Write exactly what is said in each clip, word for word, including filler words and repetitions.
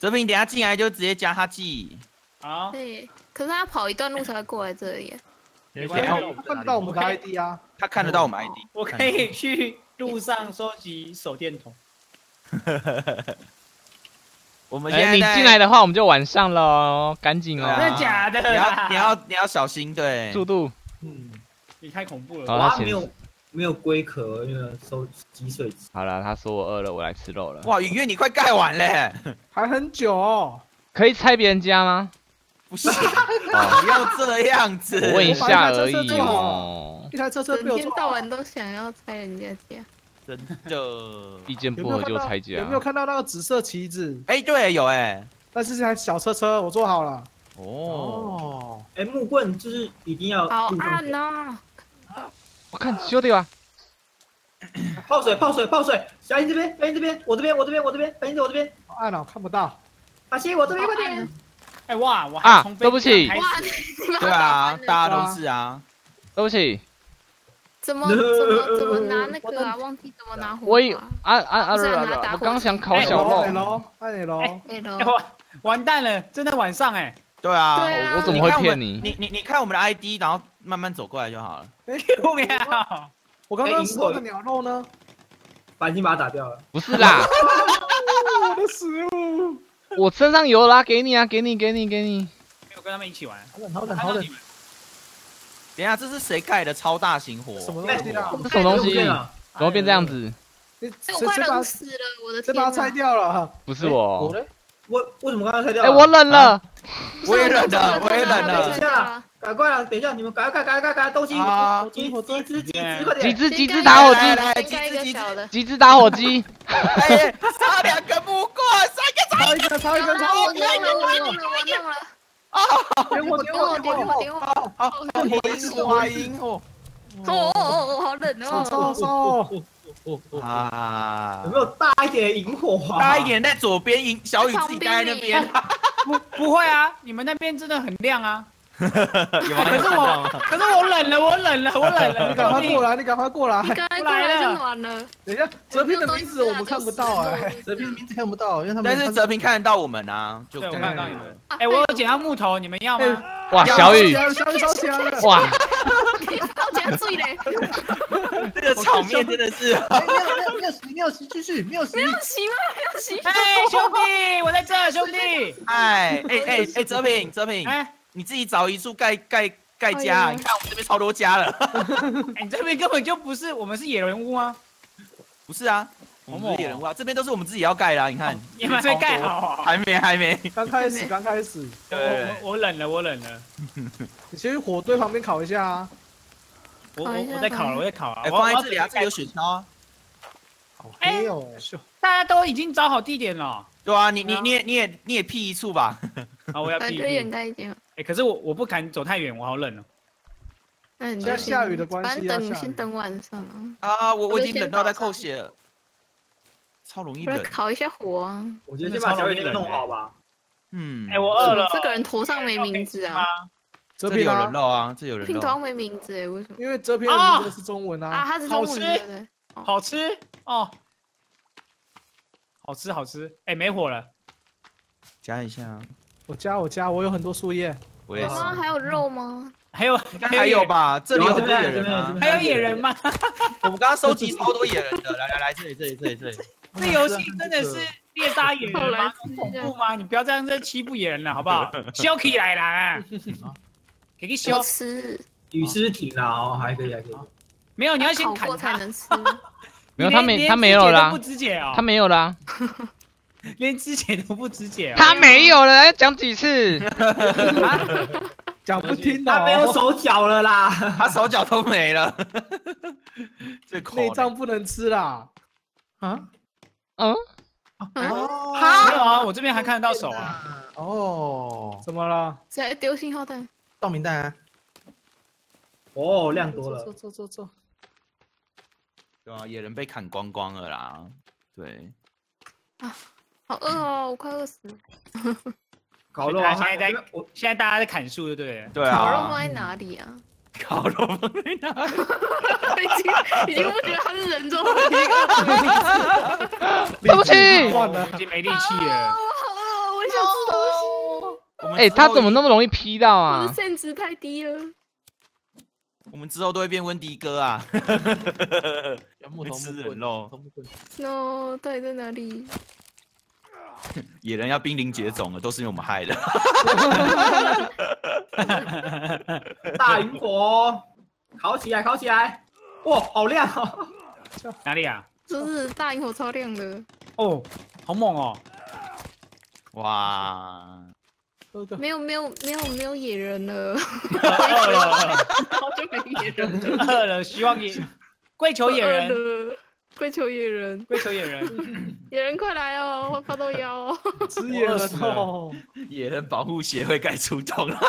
泽平，等下进来就直接加他记。 好。 对，可是他跑一段路才会过来这里。 没关系， 他看得到我们的 I D 啊， 他看得到我们 I D。 我可以去路上收集手电筒。 我们现在你进来的话，我们就晚上了，赶紧哦。 真的假的？ 你要你要你要小心，对。 速度。 嗯，你太恐怖了。 他没有没有龟壳，因为收积水。 好了，他说我饿了，我来吃肉了。 哇，雨月你快盖完嘞， 还很久哦。 可以拆别人家吗？ 不行，不要这样子。 我问一下而已哦。 一台车车被我整天到晚都想要拆人家家。 真的， 意见不合就拆家。 有没有看到那个紫色旗子？ 哎，对，有哎。 但是这台小车车我做好了。 哦。 哎，木棍就是一定要。 好暗哦！ 我看修掉啊！ 泡水，泡水，泡水！小英这边，小英这边，我这边，我这边，我这边，小英我这边。 好暗哦，看不到。 阿西，我这边快点！ 哎哇，我啊，对不起。 对啊，大家都是啊。 对不起。 怎么怎么怎么拿那个啊？忘记怎么拿火。 我以啊啊啊！我刚刚想烤小肉。 哎喽，哎喽， 哎喽！ 完蛋了，真的晚上哎。 对啊， 我怎么会骗你？你你你看我们的 I D， 然后慢慢走过来就好了。 不要！ 我刚刚吃的鸟肉呢？ 把已经把它打掉了。 不是啦， 我的食物。 我身上有啦，给你啊，给你，给你，给你。 没有跟他们一起玩。 好冷，好冷，好冷。 等一下，这是谁盖的超大型火？ 什么东西啊？ 这什么东西？怎么变这样子？ 我快冷死了，我的天！ 谁把它拆掉了？ 不是我。 我我为什么刚刚拆掉？ 哎，我冷了。 我也冷了，我也冷了。 等一下，赶快了，等一下，你们赶快赶快赶快东西，集集集集快点！ 集资集资打火机， 集资集资集资打火机。 哎，差两个不过，三个差一个，差一个，差一个！ 我弄了，我弄了，我弄了。 啊！ 点火，点火，点火， 点火！ 好，好，萤火，萤火。 哦哦，好冷哦！ 烧烧啊！ 有没有大一点萤火啊？ 大一点在左边，萤小雨自己待在那边。 不不会啊，你们那边真的很亮啊。 有吗？ 可是我，可是我冷了，我冷了，我冷了。 你赶快过来，你赶快过来。 你刚才过来就暖了。 等一下，泽平的名字我们看不到哎， 泽平的名字看不到，因为他们。 但是泽平看得到我们啊，就对，我看到你们。哎，我有捡到木头，你们要吗？ 哇，小雨， 小雨烧起来了！ 哇， 烧起来醉嘞！ 这个场面真的是。 没有洗，没有洗，继续，没有洗。 没有洗吗？没有洗。 哎，兄弟，我在这，兄弟。 哎哎哎哎，泽平，泽平，哎。你自己找一处盖盖盖家，你看我们这边超多家了。 你这边根本就不是，我们是野人屋吗？ 不是啊，我们是野人屋啊，这边都是我们自己要盖的，你看。 你们没盖好？ 还没，还没。 刚开始，刚开始。 对， 我我冷了，我冷了。 你先去火堆旁边烤一下啊。 我我我在烤了，我在烤啊。 哎，放在这里啊，这里有雪橇啊。 好黑哦。 大家都已经找好地点了。 对啊，你你你也你也你也辟一处吧。 好，我要辟。 远开一点。 哎，可是我我不敢走太远，我好冷哦。 那你就下雨的关系， 反正等先等晚上啊。我我已经冷到在扣血了，超容易冷。 烤一下火啊。 我觉得先把小雨那个弄好吧。 嗯。 哎，我饿了。 这个人头上没名字啊。 这边有人肉啊，这有人肉。 头上没名字哎，为什么？ 因为这篇的名字是中文啊。 啊，他是中文的。 好吃哦。好吃好吃。哎，没火了。 加一下。 我加我加，我有很多树叶。 我也是。 还有肉吗？ 还有还有吧？这里有很多野人啊。 还有野人吗？ 我们刚刚收集超多野人的，来来来，这里这里这里这里。 这游戏真的是猎杀野人吗？恐怖吗？你不要这样在欺负野人了，好不好？修起来啦！给个修吃。 雨尸体啦，哦，还可以还可以。 没有，你要先砍才能吃。 没有，他没他没有啦。 不肢解哦。 他没有啦。 连肢解都不肢解。 他没有了，要讲几次？ 讲不听他没有手脚了啦， 他手脚都没了。 内脏不能吃啦。 啊？嗯？ 没有啊，我这边还看得到手啊。 哦，怎么了？ 在丢信号弹。 照明弹啊。 哦，亮多了。 走走走走。 对啊，野人被砍光光了啦。对。 啊，好饿哦，我快饿死了。 烤肉啊！现在在，我现在大家在砍树，对不对？ 对啊。 烤肉放在哪里啊？ 烤肉放在哪里？ 已经已经不觉得他是人中的对不起， 已经没力气了。 我我想吃东西。 哎，他怎么那么容易劈到我啊的？限值太低了。 我们之后都会变温迪哥啊！ 木头吃人肉。 No， 到底在哪里？ 野人要濒临绝种了，都是因为我们害的。 大萤火，烤起来，烤起来！哇，好亮哦！ 哪里啊？ 就是大萤火超亮的。 哦，好猛哦！ 哇！ 没有没有没有没有野人了， 饿了， 好久没野人了。 饿了，希望野跪求野人， 人，跪求野人， 跪求野人， 野人快来哦！我发豆腰哦。 吃野人哦！ 野人保护协会该出动了。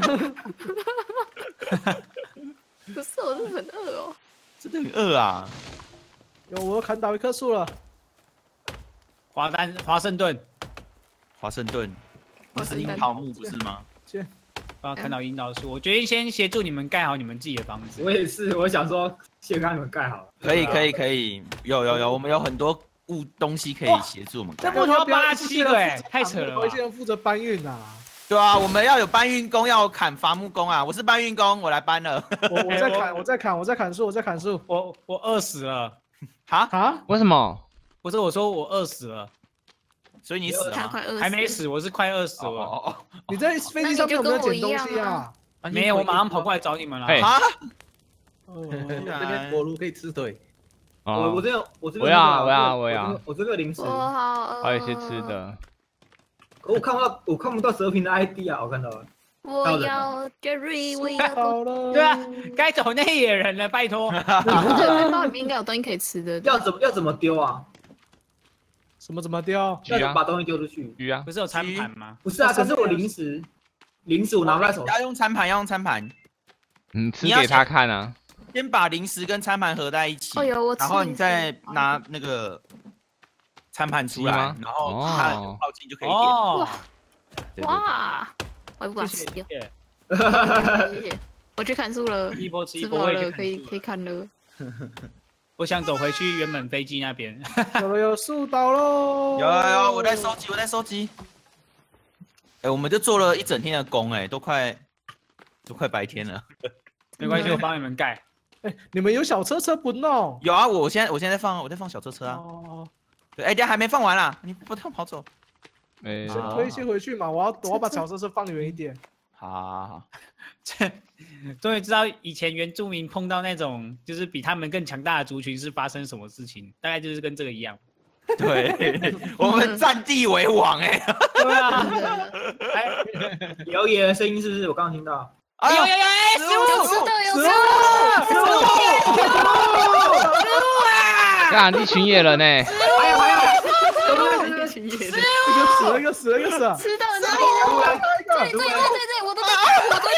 不是，我是很饿哦。 真的很饿啊！ 有，我又砍倒一棵树了。 华丹华盛顿， 华盛顿，那是樱桃木不是吗？ 啊，看到樱桃树，我决定先协助你们盖好你们自己的房子。 我也是，我想说先帮你们盖好了。 可以，可以，可以，有有有，我们有很多物东西可以协助我们盖。 这木头要八七个哎，太扯了吧！ 有一些人负责搬运啊。 对啊，我们要有搬运工，要有砍伐木工啊！我是搬运工，我来搬了。 我我在砍，我在砍，我在砍树，我在砍树。 我我饿死了。 哈啊？ 为什么？ 不是我说我饿死了， 所以你死了吗？ 他快饿死了。 还没死，我是快饿死了。 哦哦你在飞机上面有没有捡东西啊？ 没有，我马上跑过来找你们了。 嘿啊！ 这边火炉可以吃腿。 我哦我，这个我这个我要我要我要， 我这个零食， 我好饿。 还有一些吃。的。 我看不到我看不到蛇平的 I D 啊，我看到了。 我要 Jerry，我要。 好了。 对啊，该走那野人了，拜托。 对，包里面应该有东西可以吃的。 要怎么要怎么丢啊？ 什么怎么丢？ 鱼啊要怎么把东西丢出去？ 鱼啊不，是有餐盘吗？ 不是啊，可是我零食，零食我拿不在手上。 要用餐盘，要用餐盘， 嗯，吃给他看啊。 先把零食跟餐盘合在一起， 哦有我吃然后你再拿那个餐盘出来， 鸡吗然后哦它有靠近就可以点。 哦， 对对哇，我不敢谢吃掉。 谢。 谢谢。我去砍树了， 一波吃一吃波，我也饱了，可以去可以砍了。 我想走回去原本飞机那边。 有了有树倒喽！ 有有有，我在收集，我在收集。哎，我们就做了一整天的工，哎，都快都快白天了。 没关系，我帮你们盖。 哎，你们有小车车不弄？ 有啊，我现在我现在在放，我在放小车车啊。 哦， 对，哎，等下还没放完啦，你不要跑走。 哎， 先推先回去嘛，我要我要把小车车放远一点。 好好好， 这终于知道以前原住民碰到那种就是比他们更强大的族群是发生什么事情，大概就是跟这个一样。 对，我们占地为王，哎。 对啊， 哎，有野人声音是不是？我刚刚听到。 有有有，哎，食物有吃的，有吃食物的。 食物啊！ 干一群野人呢。 还有还有， 一群野人。 一个死了，一个死了，一个死了。 吃到哪里了？这里这里这里这里，我都在我都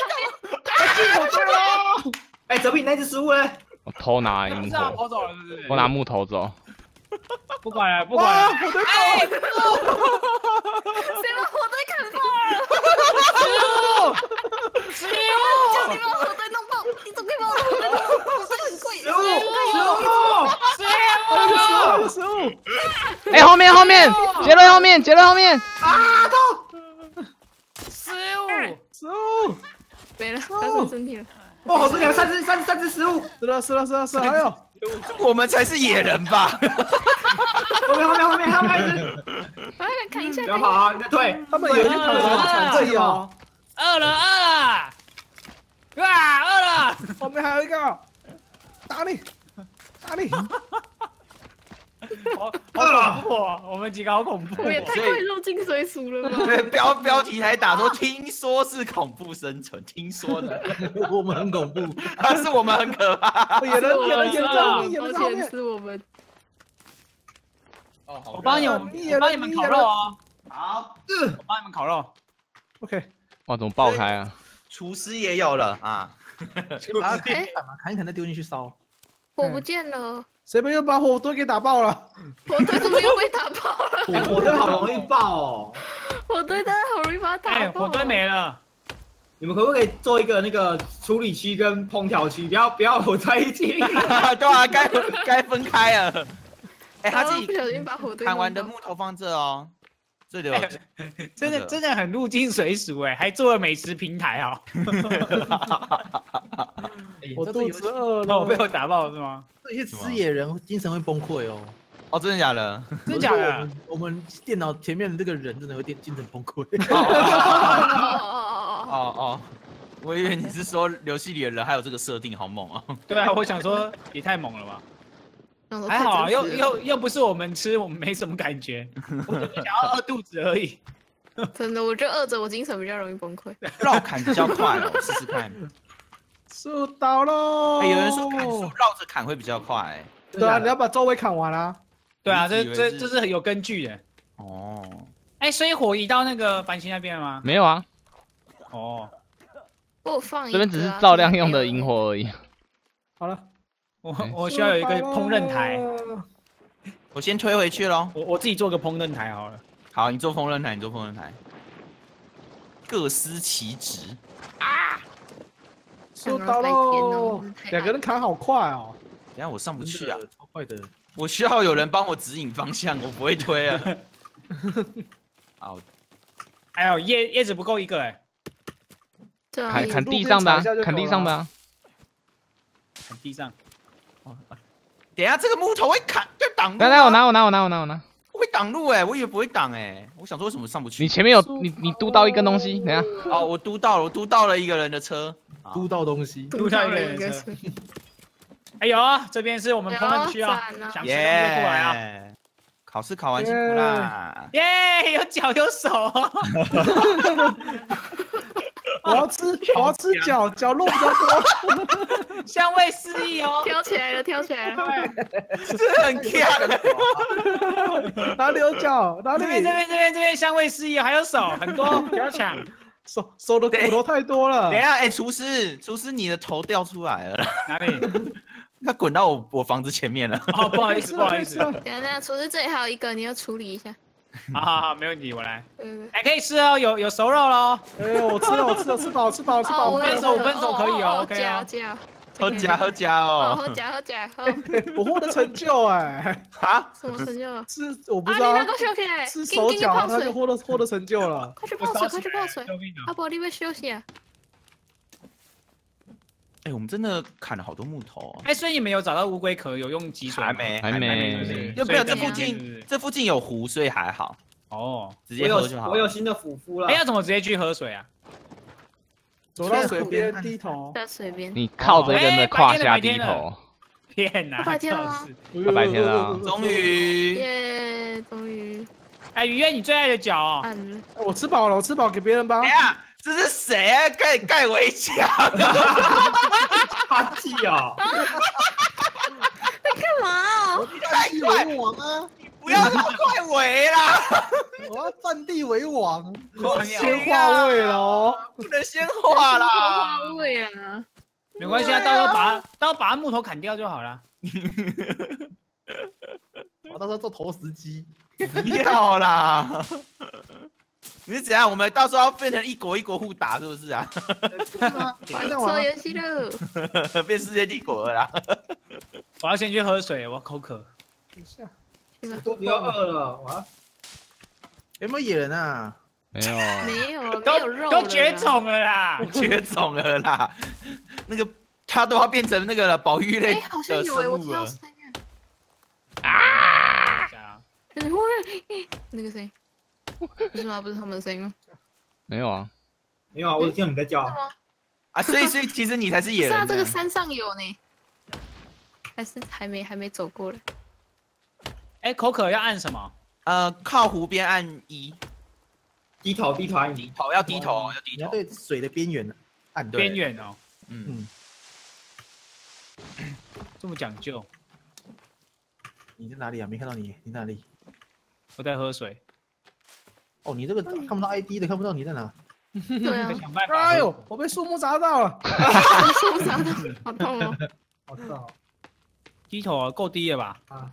在。 哎，泽比那只食物呢？ 我偷拿不萤是啊， 火， 跑走了是不是？ 我拿木头走。 不管了，不管了。 我的哎， 谁把火堆砍爆了？ 食物，食叫你把火堆弄爆！你怎么可以把我的火堆弄爆？火堆很贵。 食物，食物， 物，食物， 食物。 哎，后面后面，杰伦后面，杰伦后面。 啊！痛！ 食物， 食物。 没了，他剩身体了。 哦，好多两三只三三只食物， 是了是了是了是了，还有。 我们才是野人吧？ 后面后面后面后面还有一只， 来看一下。 不要跑啊！你在退。 他们有一躺着产这里哦。 饿了饿了，哇，饿了！ 后面还有一个，打你，打你。 好好恐怖哦，我们几个好恐怖我也哦。 太快入进水鼠了吧？ 对，标标题还打说听说是恐怖生存，听说的， 我们很恐怖。 但是我们很可怕。 野人野人野人野而人在后面。 且是我们。 哦， 我帮你，我帮你们烤肉哦。 好， 我帮你们烤肉。 OK。 哇，怎么爆开啊？ 厨师也有了啊。 把它砍一砍嘛，砍一砍再丢进去烧。 火不见了， 谁们又把火堆给打爆了？ 火堆怎么又被打爆了？ 哎，火堆好容易爆哦。 火堆真的好容易把它哎， 打爆。 火堆没了。 你们可不可以做一个那个处理区跟烹调区，不要不要混在一起？ 对啊，该该分开了。哎，他自己不小心把火堆砍完的木头放这哦， 这里有真的真的很入境随俗哎，还做了美食平台哦。 我肚子饿了， 我被我打爆是吗？ 这些吃野人精神会崩溃哦。 哦，真的假的？ 真的假的？ 我们电脑前面的这个人真的会电精神崩溃。 哦哦哦哦哦，我以为你是说游戏里的人还有这个设定，好猛啊！ 对啊，我想说也太猛了吧。 哦， 还好啊，又又又不是我们吃，我们没什么感觉，我只是想要饿肚子而已。 真的，我觉得饿着我精神比较容易崩溃。 绕砍比较快哦，试试看。 树倒喽！ 哎，有人说砍树绕着砍会比较快，哎。 对啊，你要把周围砍完啊。 对啊，这这这是有根据的。 哦。 哎，所以火移到那个繁星那边了吗？ 没有啊。 哦。 我放这边只是照亮用的萤火而已。 好了， 我我需要有一个烹饪台。 我先推回去喽。 我我自己做个烹饪台好了。 好，你做烹饪台，你做烹饪台。各司其职啊！ 树倒喽！两个人砍好快哦。 等下我上不去啊， 超快的。 我需要有人帮我指引方向，我不会推啊。好， 还有叶叶子不够一个哎。 砍砍地上的啊，砍地上的啊。 砍地上。 等下这个木头会砍，会挡路。 来来，我拿我拿我拿我拿我拿。 会挡路哎，我以为不会挡哎，我想说为什么上不去？ 你前面有你你嘟到一根东西，等下。 哦，我嘟到了，我嘟到了一个人的车。 嘟到东西， 嘟到一个人的车。哎呦，这边是我们烹饪区啊，想吃东西过来啊！ 考试考完辛苦啦！ 耶，有脚有手。 我要吃，我要吃脚，脚肉比较多， 香味四溢哦， 跳起来了，跳起来了， 这很强。 哪里有脚？哪里？ 这边这边这边这边香味四溢，还有手，很多，不要抢。 手手的骨头太多了。 等一下，哎，厨师，厨师，你的头掉出来了。 哪里？ 他滚到我我房子前面了。 哦，不好意思，不好意思。 等下等下，厨师这里还有一个，你要处理一下。 好好好，没问题，我来。 嗯， 哎，可以吃哦，有有熟肉喽。 哎，我吃了，我吃了，吃饱，吃饱，吃饱。 五分熟，五分熟可以哦 ，OK 啊。 加喝加喝加哦。 喝加喝加喝。 我获得成就哎。 啊？ 什么成就？ 吃我不知道。吃手脚，他就获得获得成就了。 快去泡水，快去泡水。阿伯，你要休息啊。 哎，我们真的砍了好多木头啊！ 哎，所以你们有找到乌龟壳，有用积水？ 还没， 还没。 又没有，这附近这附近有湖，所以还好。 哦， 直接喝就好。 我有新的辅夫了。 哎，要怎么直接去喝水啊？ 走到水边低头， 在水边。 你靠着一个人的胯下低头。 天哪！ 白天了吗？ 白天了。 终于。 耶，终于。 哎，雨燕，你最爱的脚哦。 我吃饱了，我吃饱给别人吧。 哎呀，这是谁啊？盖盖围墙。 哈气哦。 在干嘛？ 我占地为王啊！ 不要那么快围啦！ 我要占地为王。 先化位了哦， 不能先化啦。 化位啊！ 没关系啊，到时候把到时候把木头砍掉就好了。 我到时候做投石机。 不要啦！你是怎样？我们到时候要变成一国一国互打，是不是啊？ 做游戏了， 变世界帝国了啦！ 我要先去喝水，我口渴。 等一下， 都不要饿了，我要。 有没有野人啊？ 没有， 没有， 都没有肉， 都绝种了啦， 绝种了啦！那个它都要变成那个了，保育类哎，好像的有哎， 生物了。 我听到声音。 啊！ 那个声音，不是吗？不是他们的声音吗？ 没有啊， 没有啊，我只听到你在叫。 啊，所以所以其实你才是野人。 是啊，这个山上有呢，还是还没还没走过来。 哎，口渴要按什么？ 呃，靠湖边按一， 低头低头按低头要低头要低头。 你要对水的边缘按对。 边缘哦， 嗯， 这么讲究。 你在哪里啊？没看到你，你在哪里？ 我在喝水。 哦，你这个看不到 I D 的，看不到你在哪。 对啊。 想办法。 哎呦，我被树木砸到了。 树木砸到，好痛哦。 好痛哦。 低头啊，够低了吧？ 啊。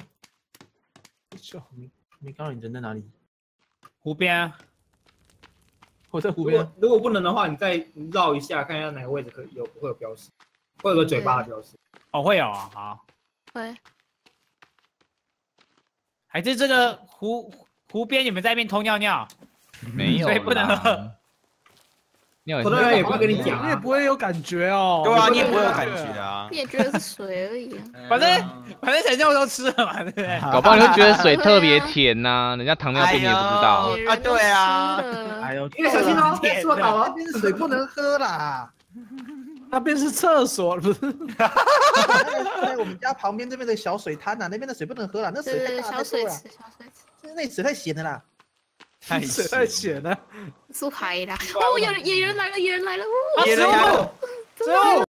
没没看到你人在哪里？ 湖边啊。 我在湖边。 如果不能的话，你再绕一下，看一下哪个位置可以有会有标识，会有个嘴巴的标识。 哦，会有啊，好。 会。 还是这个湖湖边你们在那边偷尿尿， 没有， 所以不能喝。 尿我当然也不会跟你讲， 你也不会有感觉哦。 对啊，你也不会有感觉啊。 你也觉得是水而已啊。 反正反正陈教授吃了嘛，对不对？ 搞不好你会觉得水特别甜呐，人家糖尿病你也不知道。 啊，对啊。 哎呦， 你小心哦，别说倒那哦。 边水不能喝啦。那边是厕所，不是？在我们家旁边这边的小水滩呐，那边的水不能喝了，那水太大小水池，小水池， 那水太咸了啦。 太水太咸了。 出海啦！哦，有人野人来了，野人来了！ 野人来了。